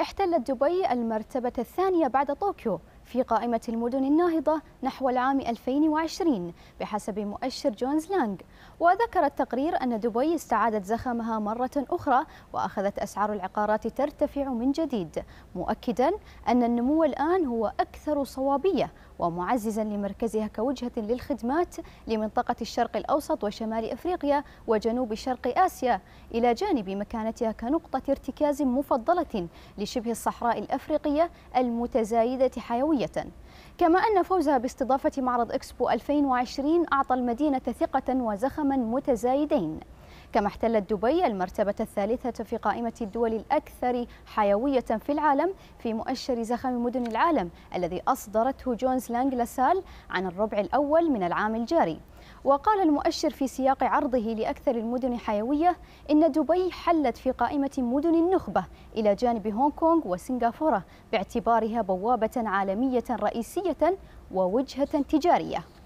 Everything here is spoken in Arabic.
احتلت دبي المرتبة الثانية بعد طوكيو في قائمة المدن الناهضة نحو العام 2020 بحسب مؤشر جونز لانغ. وذكر التقرير أن دبي استعادت زخمها مرة أخرى وأخذت أسعار العقارات ترتفع من جديد، مؤكدا أن النمو الآن هو أكثر صوابية ومعززا لمركزها كوجهة للخدمات لمنطقة الشرق الأوسط وشمال أفريقيا وجنوب شرق آسيا، إلى جانب مكانتها كنقطة ارتكاز مفضلة لشبه الصحراء الأفريقية المتزايدة حيوية. كما أن فوزها باستضافة معرض إكسبو 2020 أعطى المدينة ثقة وزخما متزايدين. كما احتلت دبي المرتبة الثالثة في قائمة الدول الأكثر حيوية في العالم في مؤشر زخم مدن العالم الذي أصدرته جونز لانغ لاسال عن الربع الأول من العام الجاري. وقال المؤشر في سياق عرضه لأكثر المدن حيوية إن دبي حلت في قائمة مدن النخبة إلى جانب هونغ كونغ وسنغافورة باعتبارها بوابة عالمية رئيسية ووجهة تجارية.